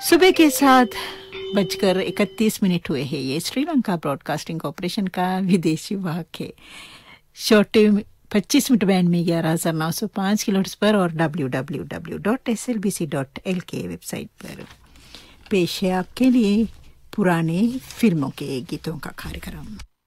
सुबह के 7:31 हुए हैं। ये श्रीलंका ब्रॉडकास्टिंग कॉर्पोरेशन का विदेशी वाहक है। शॉर्ट 25 मीटर बैंड में 11,905 किलोहर्ट्ज पर और www.slbc.lk वेबसाइट पर पेश है आपके लिए पुराने फिल्मों के गीतों का कार्यक्रम।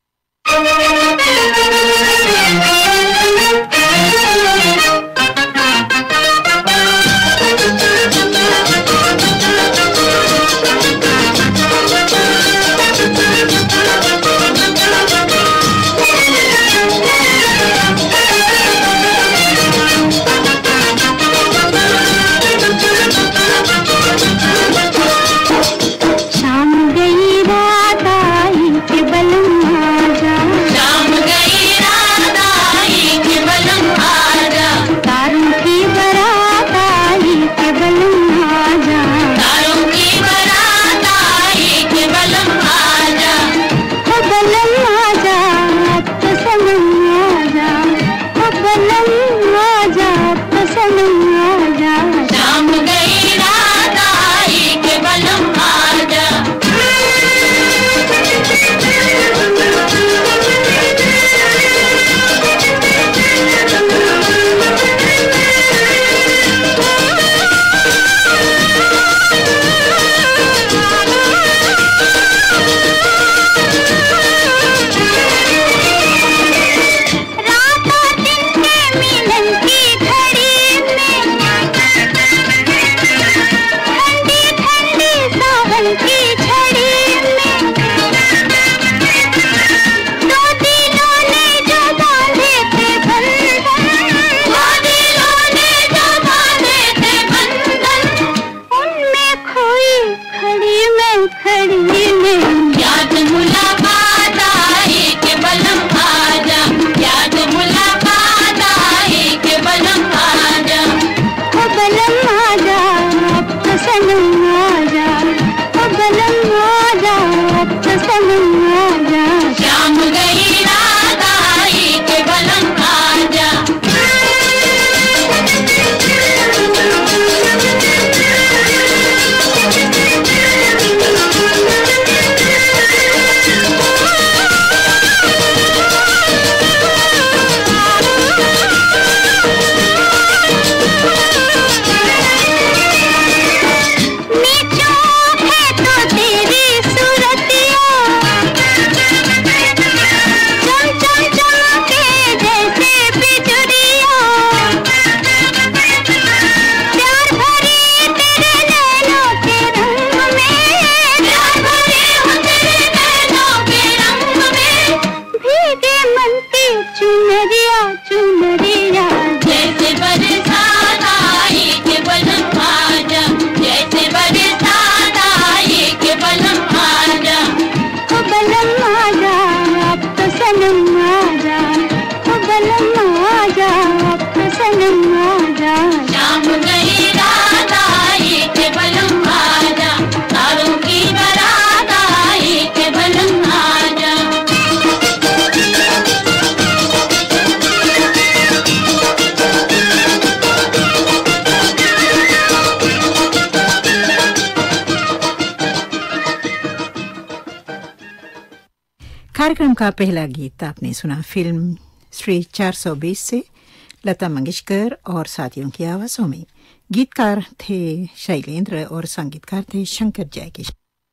कार्यक्रम का पहला गीत आपने सुना फिल्म श्री 420 से लता मंगेशकर और साथियों की आवाजों में। गीतकार थे शैलेंद्र और संगीतकार थे शंकर जयकिशन।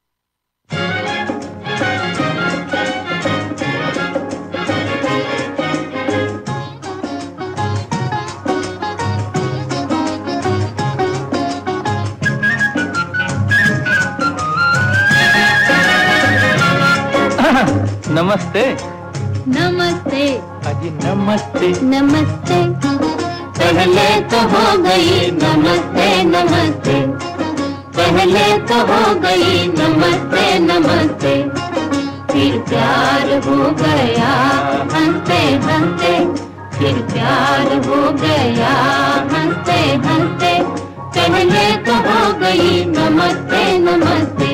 नमस्ते नमस्ते अजी नमस्ते नमस्ते पहले तो हो गई नमस्ते नमस्ते पहले तो हो गई नमस्ते नमस्ते फिर प्यार हो गया हंसते हंसते फिर प्यार हो गया हंसते हंसते पहले तो हो गई नमस्ते नमस्ते।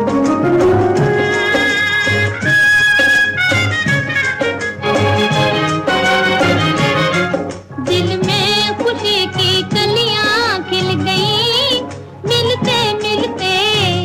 दिल में खुशी की कलियां खिल गई मिलते मिलते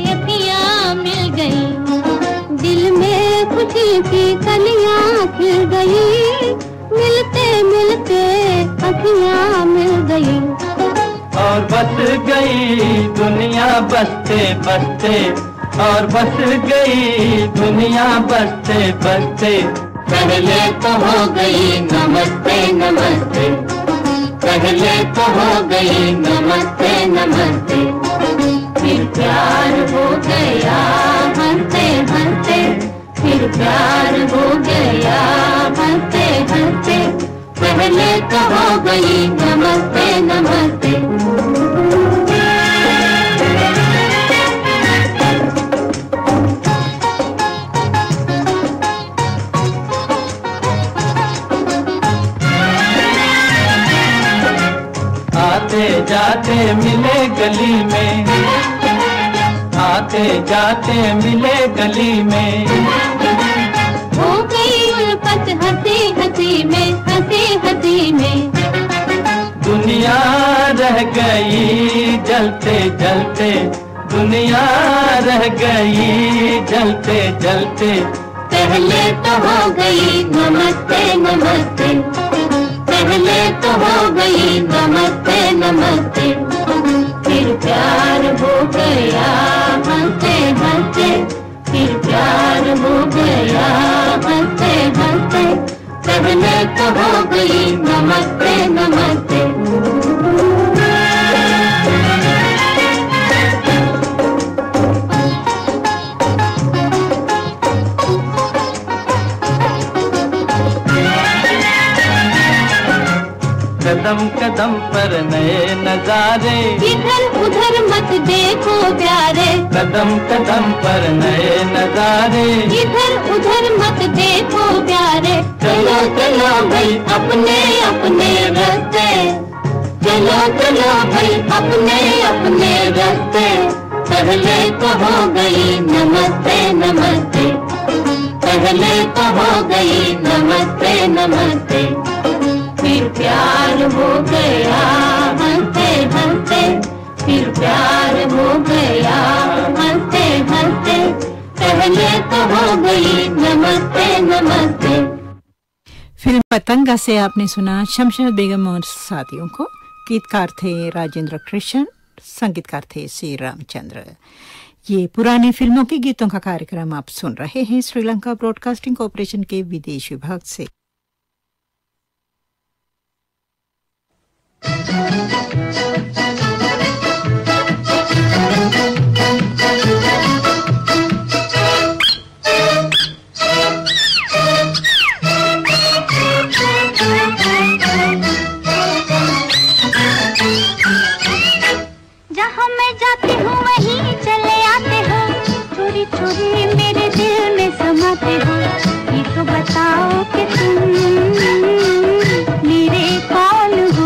बस गई दुनिया बसते बसते, और बस गई दुनिया बसते बसते। पहले तो हो गई नमस्ते नमस्ते, पहले तो हो गई नमस्ते नमस्ते, फिर प्यार हो गया हंसते हंसते, फिर प्यार हो गया हंसते हंसते। पहले तो हो गई नमस्ते नमस्ते। आते जाते मिले गली में, आते जाते मिले गली में, हो गई उल्फत हंसी हंसी में, हंसी हंसी में। दुनिया रह गई जलते जलते, दुनिया रह गई जलते जलते। पहले तो हो गई नमस्ते नमस्ते, पहले तो हो गई नमस्ते नमस्ते, फिर प्यार हो गया हंसते हंसते, फिर प्यार हो गया हंसते हंसते। पहले तो हो गई नमस्ते नमस्ते। कदम कदम पर नए नजारे, इधर उधर मत देखो प्यारे, कदम कदम पर नए नजारे, इधर उधर मत देखो प्यारे। चलो चलो भाई अपने अपने रास्ते, चलो चलो भाई अपने अपने रास्ते। पहले तो हो गई नमस्ते नमस्ते, पहले तो हो गई नमस्ते नमस्ते, फिर प्यार हो गया हंसते हंसते, फिर प्यार हो गया हंसते हंसते। पहले तो हो गई नमस्ते नमस्ते। फिल्म पतंगा से आपने सुना शमशाद बेगम और साथियों को। गीतकार थे राजेंद्र कृष्ण, संगीतकार थे श्री रामचंद्र। ये पुरानी फिल्मों के गीतों का कार्यक्रम आप सुन रहे हैं श्रीलंका ब्रॉडकास्टिंग कॉरपोरेशन के विदेश विभाग से। जहाँ मैं जाती हूँ वहीं चले आते हो, चोरी चोरी मेरे दिल में समाते हो। ये तो बताओ कि तुम मेरे कौन हो।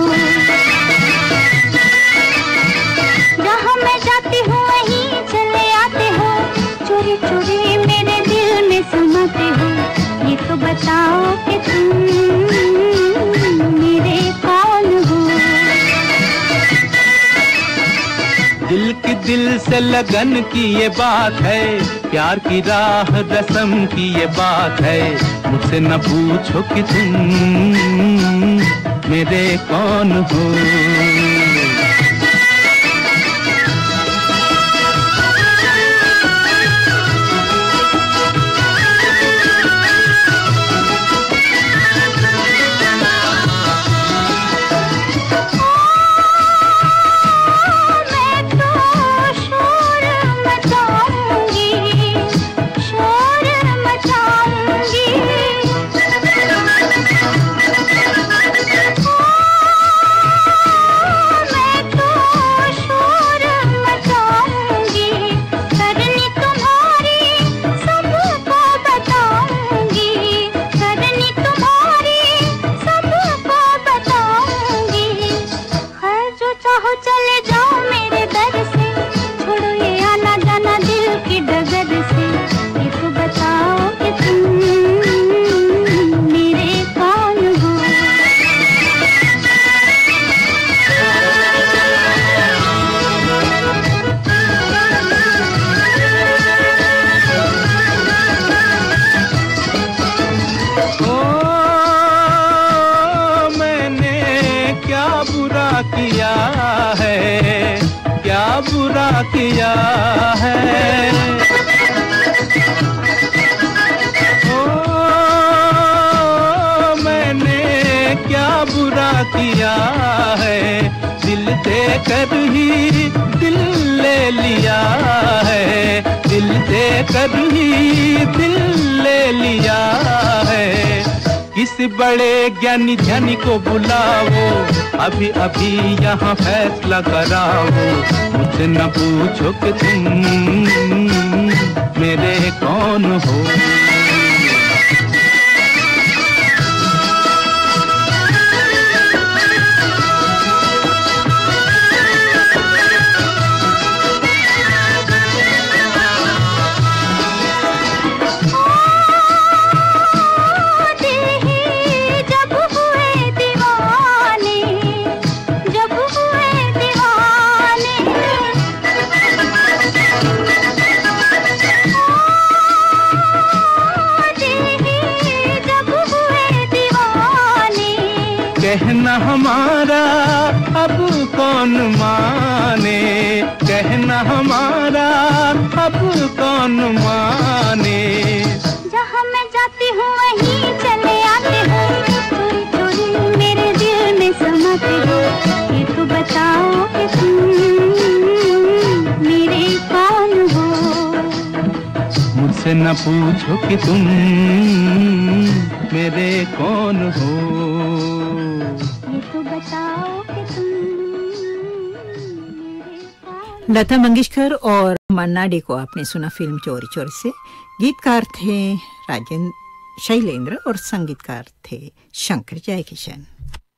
जहाँ मैं जाती हूँ वहीं चले आते हो, चोरी चोरी मेरे दिल में समाते हो। ये तो बताओ कि तुम मेरे कौन हो। दिल की दिल से लगन की ये बात है, प्यार की राह रस्म की ये बात है। मुझसे न पूछो कि तुम मेरे कौन हो। लिया है। ओ मैंने क्या बुरा किया है, दिल देकर ही दिल ले लिया है, दिल देकर ही दिल ले लिया है। किसी बड़े ज्ञानी ध्यानी को बुलाओ, अभी अभी यहाँ फैसला कराओ। मुझसे न पूछो कि तुम मेरे कौन हो। कहना हमारा अब कौन माने, कहना हमारा अब कौन माने। जहाँ मैं जाती हूँ वहीं चले आते हो, चोरी चोरी मेरे दिल में समाते हो। ये तो बताओ कि तुम मेरे कौन हो। मुझसे न पूछो कि तुम मेरे कौन हो। लता मंगेशकर और मन्ना डे को आपने सुना फिल्म चोरी चोरी से। गीतकार थे शैलेंद्र और संगीतकार थे शंकर जयकिशन।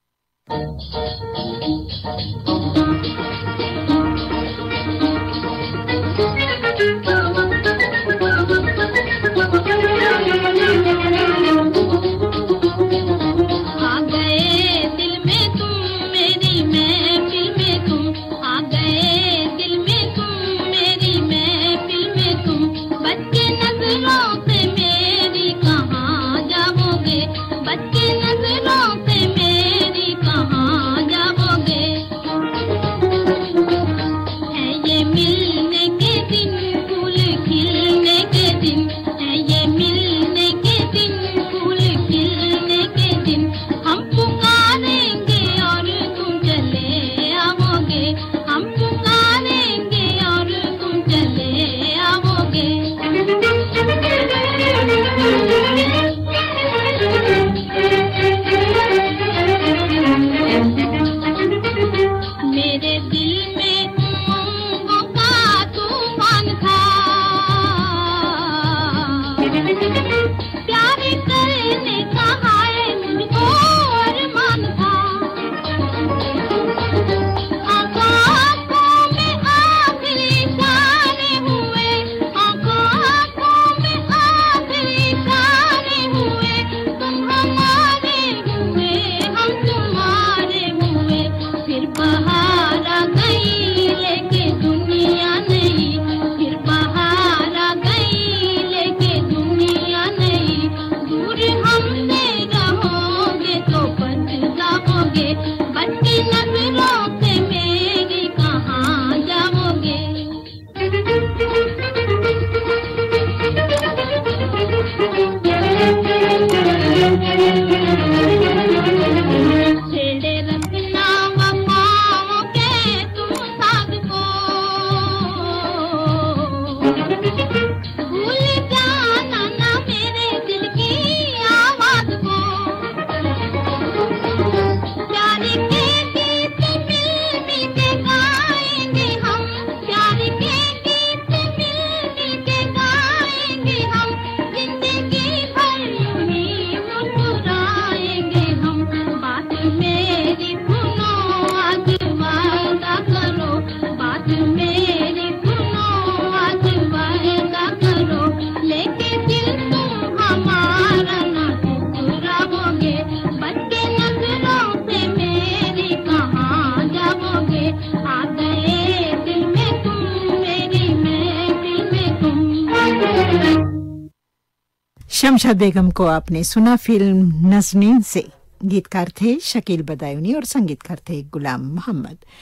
शमशाद बेगम को आपने सुना फिल्म नाज़नीन से। गीतकार थे शकील बदायूनी और संगीतकार थे गुलाम मोहम्मद।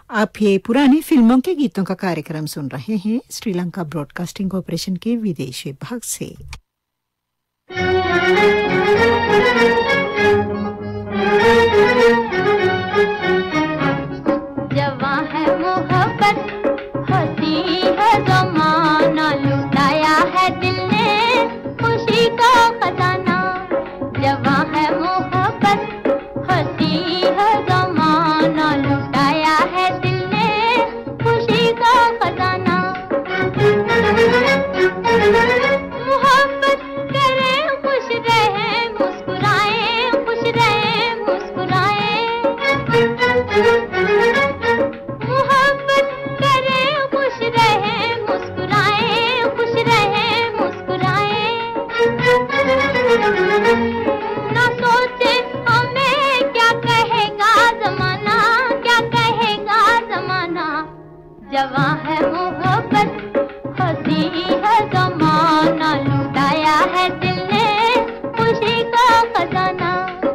आप ये पुरानी फिल्मों के गीतों का कार्यक्रम सुन रहे हैं श्रीलंका ब्रॉडकास्टिंग कॉर्पोरेशन के विदेश विभाग से। जवां है मोहब्बत होती है ज़माना, लुटाया है दिल ने खुशी का खजाना। जवां है मोहब्बत होती है ज़माना, लुटाया है दिल ने खुशी का खजाना। मोहब्बत करें खुश रहे मुस्कुराए, खुश रहे मुस्कुराए। मोहब्बत करें खुश रहे मुस्कुराए, खुश रहे मुस्कुराए। ना सोचे हमें क्या कहेगा ज़माना, क्या कहेगा ज़माना। जवां है मोहब्बत हंसी है ज़माना, लुटाया है दिल ने खुशी का खजाना।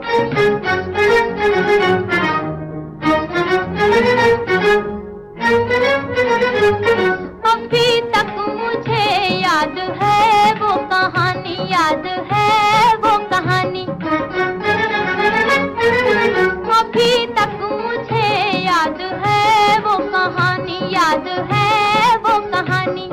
अभी तक मुझे याद है वो कहानी, याद है वो कहानी। अभी तक मुझे याद है वो कहानी, याद है वो कहानी।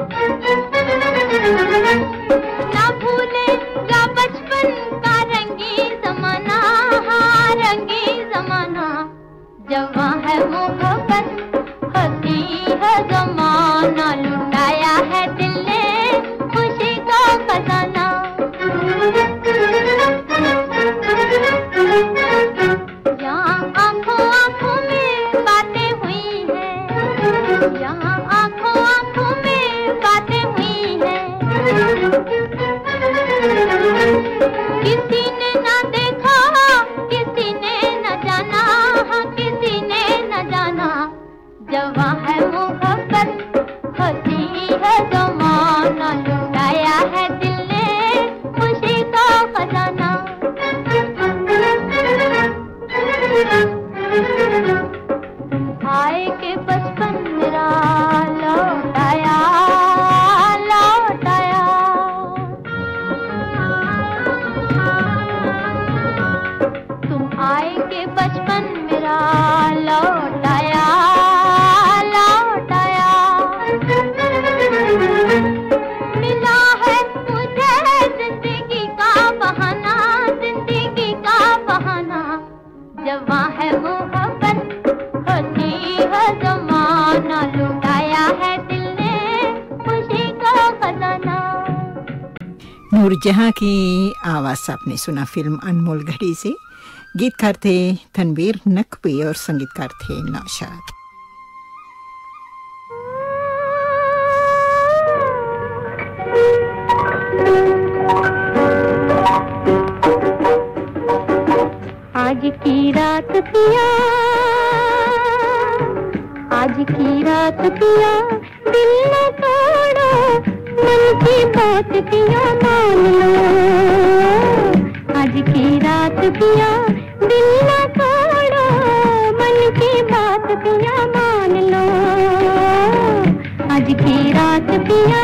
ना भूलेगा बचपन का रंगी ज़माना, हाँ रंगी ज़माना। जवां है मोहब्बत हंसी है ज़माना, लुटाया है दिल ने खुशी का खजाना। यहाँ आँखों आँखों में बातें हुई हैं, यहाँ आँखों आँखों में बातें हुई हैं। किसी ने ना देखा, किसी ने न जाना, हाँ किसी ने न जाना। जवां है मोहब्बत हंसी है ज़माना, लुटाया है दिल ने खुशी का खजाना। आए के बचपन मेरा लौटाया, लौटाया। तुम आए के बचपन मेरा लौटाया, लौटाया। मिला है मुझे जिंदगी का बहाना, जिंदगी का बहाना। जवां है मोहब्बत होती है ज़माना, लुटाया है दिल ने खुशी का खजाना। नूरजहां की आवाज आपने सुना फिल्म अनमोल घड़ी से। गीतकार थे तनवीर नकवी और संगीतकार थे नौशाद। आज की रात पिया, आज की रात पिया, दिल न तोड़ो, मन की बात पिया मान लो। आज की रात पिया, दिल न तोड़ो, मन की बात पिया मान लो। आज की रात पिया।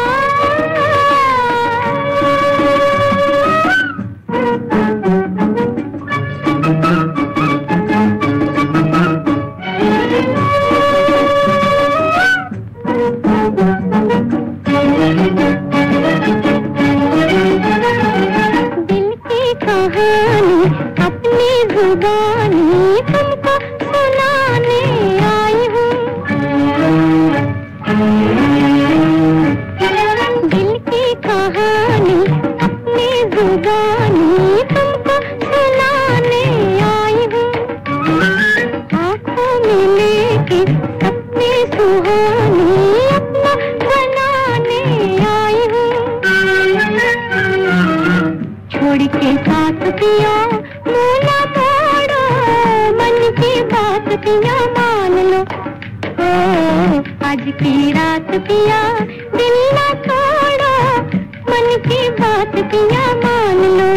आज की रात पिया दिल ना छोड़ो, मन की बात पिया मान लो।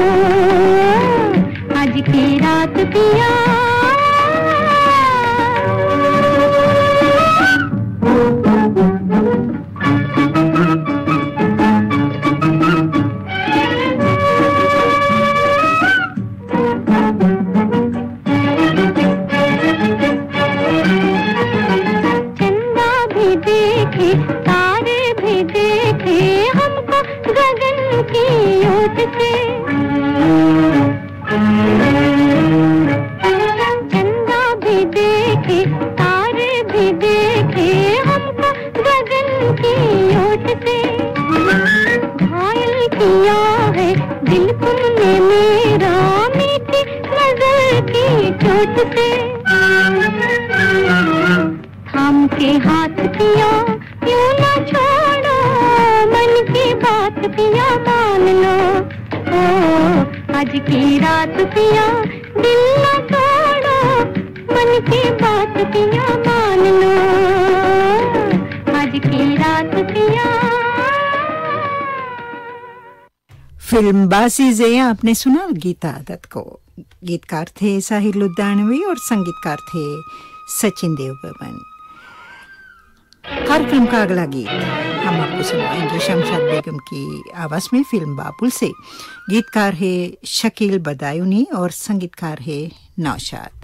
आज की रात पिया चोट से घायल किया है दिल तुमने मेरा, मीठी नजर की चोट से थाम के हाथ पिया यूं ना छोड़ो, मन की बात पिया मान लो। ओ आज की रात पिया दिल ना तोड़ो, मन की बात पिया मान लो। आज की रात पिया। फिल्म बासीज़े आपने सुना गीता दत्त को। गीतकार थे साहिर लुधियानवी और संगीतकार थे सचिन देवबर्मन। कार्यक्रम का अगला गीत हम आपको सुनाएंगे शमशाद बेगम की आवाज में, फिल्म बाबुल से। गीतकार है शकील बदायूनी और संगीतकार है नौशाद।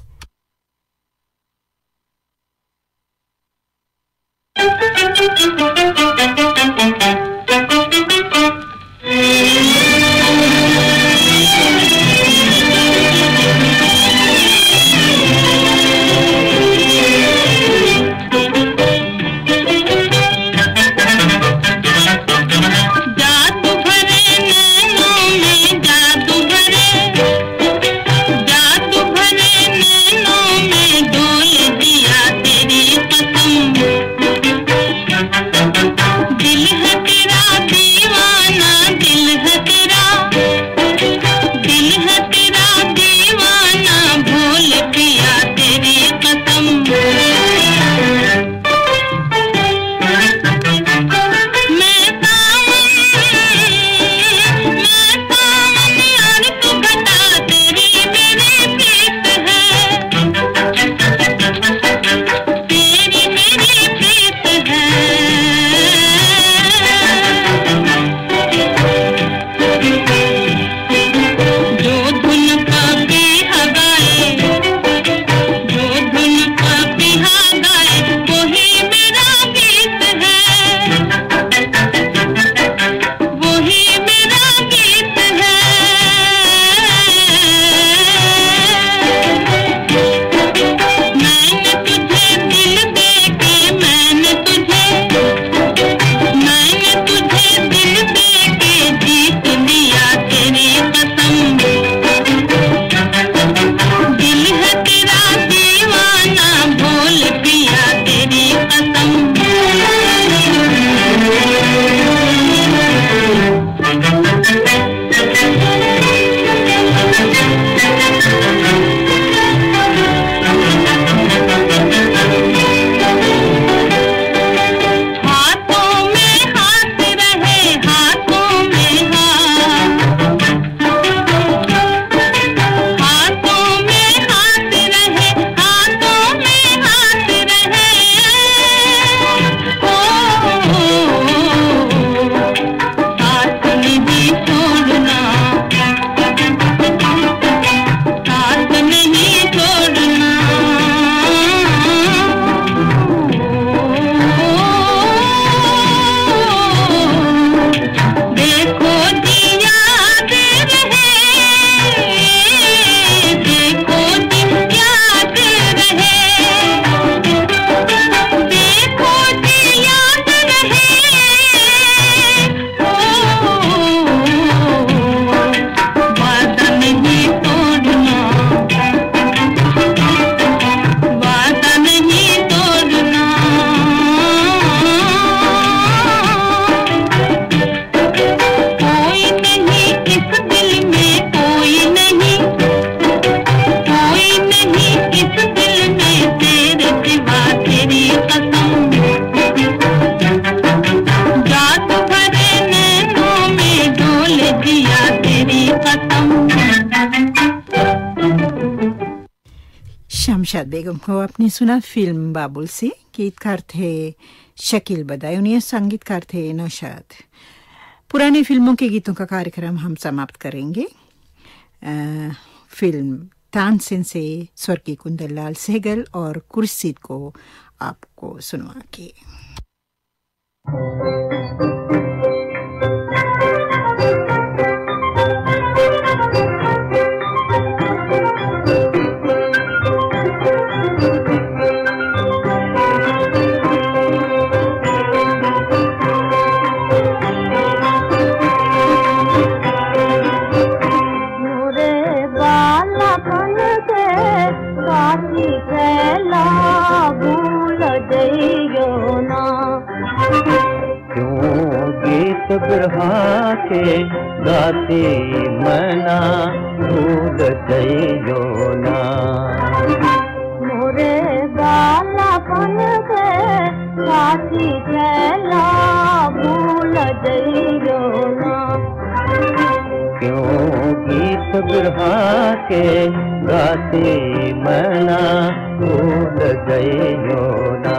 शमशाद बेगम को आपने सुना फिल्म बाबुल से। गीतकार थे शकील बदायूनी, संगीतकार थे नौशाद। पुरानी फिल्मों के गीतों का कार्यक्रम हम समाप्त करेंगे फिल्म तानसेन से स्वर्गीय कुंदन लाल सहगल और कुर्सीद को आपको सुनवा के। बिरहा के गाती मना भूल जइयो ना। मोरे बालापन के साथी चला भूल जइयो ना। क्यों गीत बिरहा के गाती मना भूल जइयो ना।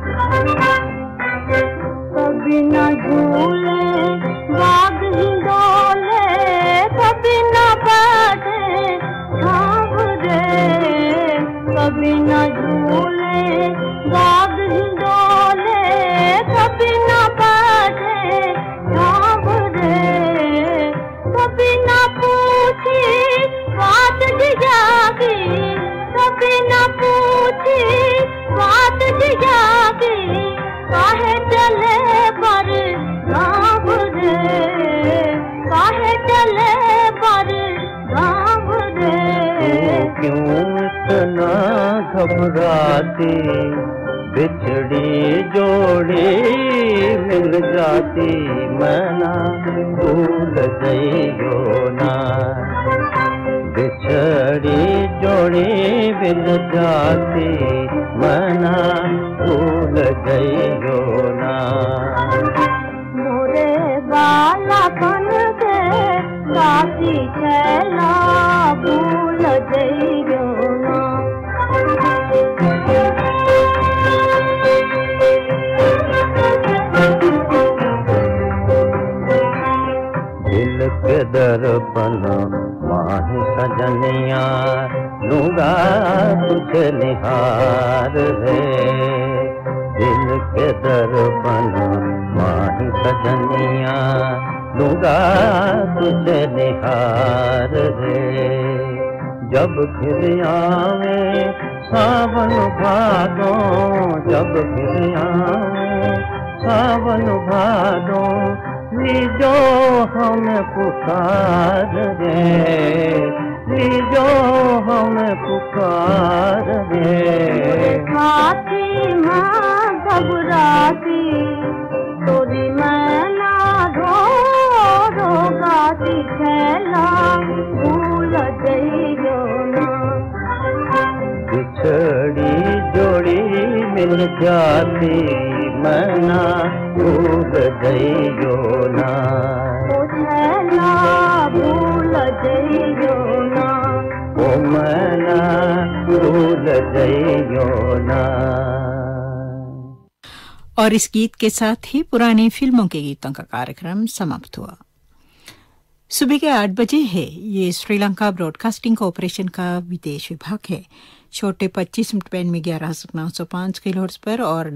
कभी न झूले बाग हिंडोले, कभी न बैठे छाव रे। कभी न झूले बाग हिंडोले, कभी न बैठे छाव रे। कभी न पूछी बात जिया की, कभी न पूछी बात जिया की। काहे चले पर गाँव रे, काहे चले पर गाँव रे। क्यों इतना घबराती, बिछड़ी जोड़ी मिल जाती मना भूल जइयो ना। बिछड़ी जोड़ी मिल जाती मना भूल जइयो ना। मोरे बालापन के साथी चला भूल जइयो ना। दिल के दर्पण माही सजनिया लूंगा तुझे निहार रे। दिल के दर्पण माही सजनिया लूंगा तुझे निहार रे। जब फिर आवे सावन भादो, जब फिर आवे सावन भादो, लीजो हमें पुकार रे, लीजो हमें पुकार रे। साथी माँ घबराती, तोरी मैना रो रो गाती छैला भूल जइयो ना। बिछड़ी जोड़ी मिल जाती मना भूल जइयो ना। ओ छैला भूल जइयो ना। ओ मना भूल जइयो ना। और इस गीत के साथ ही पुरानी फिल्मों के गीतों का कार्यक्रम समाप्त हुआ। सुबह के 8 बजे है। ये श्रीलंका ब्रॉडकास्टिंग कॉरपोरेशन का विदेश विभाग है। छोटे 25 मीटर बैंड में 11,905 किलोहर्ट्ज पर और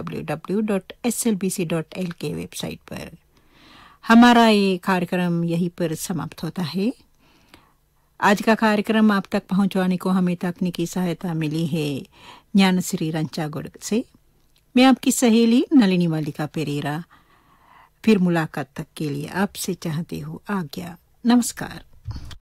www.slbc.lk वेबसाइट पर। हमारा ये कार्यक्रम यहीं पर समाप्त होता है। आज का कार्यक्रम आप तक पहुंचाने को हमें तकनीकी सहायता मिली है ज्ञानश्री रंचागुड़ से। मैं आपकी सहेली नलिनी मालिका पेरेरा फिर मुलाकात तक के लिए आपसे चाहती हूँ आज्ञा। नमस्कार।